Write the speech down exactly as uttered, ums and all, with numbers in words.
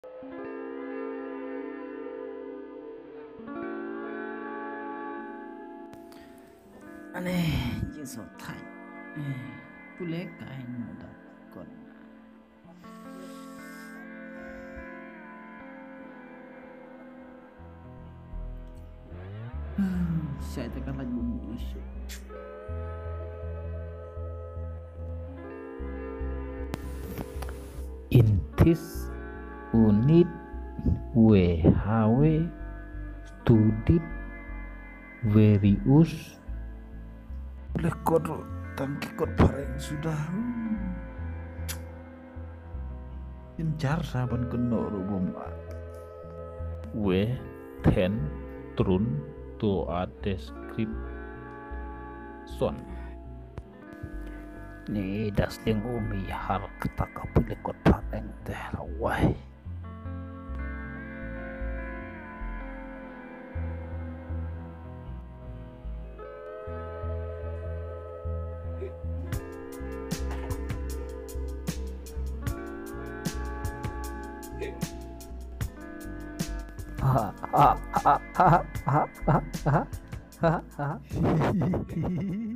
Aneh, jadi so tight. Eh, boleh kain muda kon. Saya tekan lagi musik. In this unit, we have studied various Lekor tangki kot bareng sudah. Incar saban kena rubum. we then turn to a description. Ni das ding umi har ketaka pilih kot bareng teh lawai. Ha ha ha ha ha ha ha ha ha.